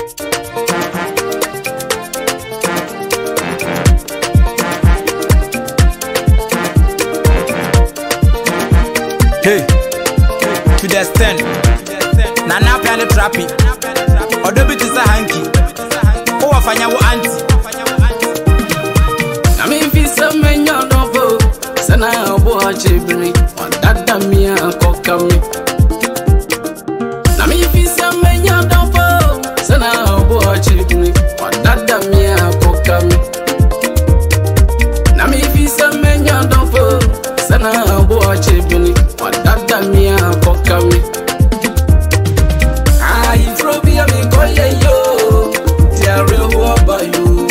Hey, to the stand. Nana plan the trappy. Or the bit is a hanky. Oh, I find your auntie. I mean, if it's a man, you don't vote. Sana, watch it, bring it. That damn me, I'll cock me. I mean, if it's a man, you don't vote. Sana, watch it, bring it. That damn me, I'll cock me. I mean, if it's a man, you don't vote. Sana, watch it, bring it. That damn me, I'll cock me. Ayeforo be a me call yo. They are real about you.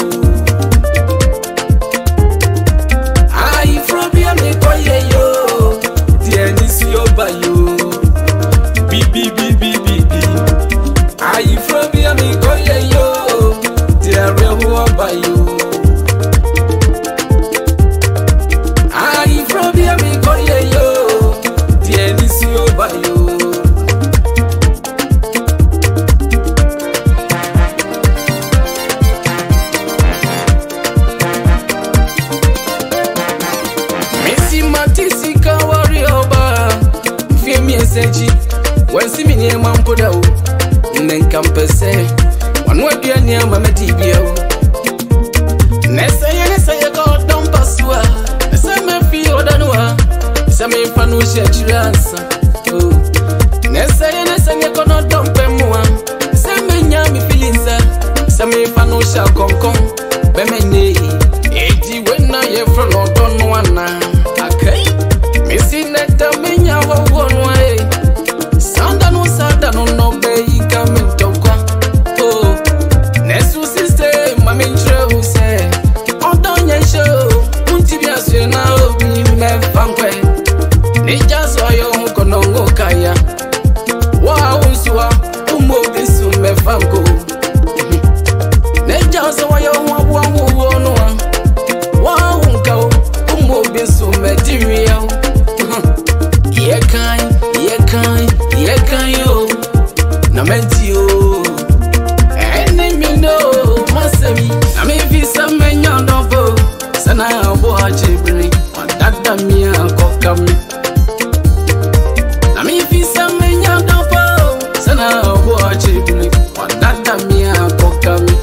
Ayeforo be a me call yo. They are nisi over you. Bi. Ayeforo be a me call yo. They are real about you. Ayeforo be a me call yo. They are nisi over you. When see me near Mampoda, then campus say, one word you near Mamma Tibio. Nessa, you got don't pass well. The same feel than one. Some fan will share your answer. Nessa, you cannot dump them one. Some men yammy feelings, some fan will shall come. Bemene, 80 when I am from London one. Okay, missing that the men you have one way. Sada no be coming to kwa. Oh, nesu system mami ntre say. Odonya show, untibia swe na obi me fankwe. Nija so yo kono ngokaya. Wa unsuwa umo bisu me fanko. Nija so yo wa no wa unka umo bisu me dimia. Yeah, can you? Na menti yo. Enemy no, masemi. Na me visa menya novo. Sana abo achibri. Wadada mi ankoka mi. Na me visa menya novo. Sana abo achibri. Wadada mi ankoka mi.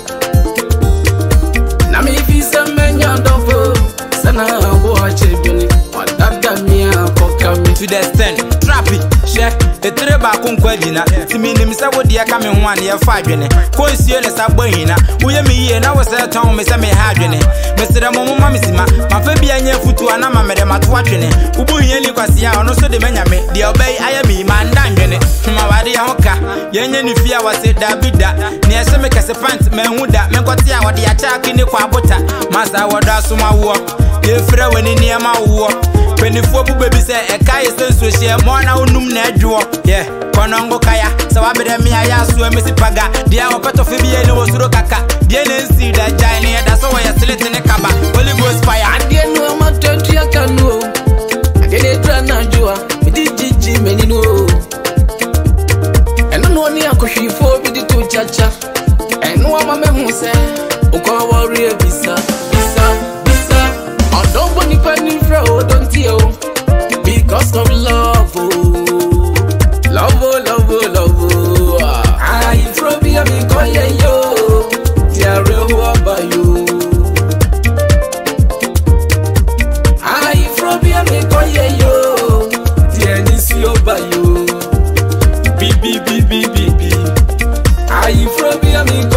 Na me visa menya novo. Sana abo achibri. Wadada mi ankoka mi. To the stand, trappy. Check. The three back on Kwabena. To me, Nimsa would dear coming 1 year 5 years. Consider Sabuina. We are me and I was at home, Miss Amy Hadrian. Mr. Mamma, my Fabian foot to Anama, Madame at watching it. Ubu Yelikasia, and also the Benjamin, the obey I am me, man, Danjane. Mawadi Hoka, Yan Fia was it that bid that. Near some make a pant, man, would that Mencotia or the attack in the Kwabota. Master, what does my work? You throw any near my work. When the 4 baby say a kaya sense to share more now, num nedro. Yeah, Konongo Kaya, so I better me. I asked you, Missy Paga, the hour part of Fabian was Rokaka. The NC that giant, that's why you're still in the Kaba. Holy Ghost fire, and the no matter to your canoe. I didn't run a jua, we did Gigi, many know. And no one near Koshi for me to chacha. And no one who said, Oka warrior, Bisa. I don't want to penny fro, don't you? Because of love, love. Ayeforo be a me call yo. They are real about you. Ayeforo be a me call yo. They are nisi over you. Bi. Ayeforo be a me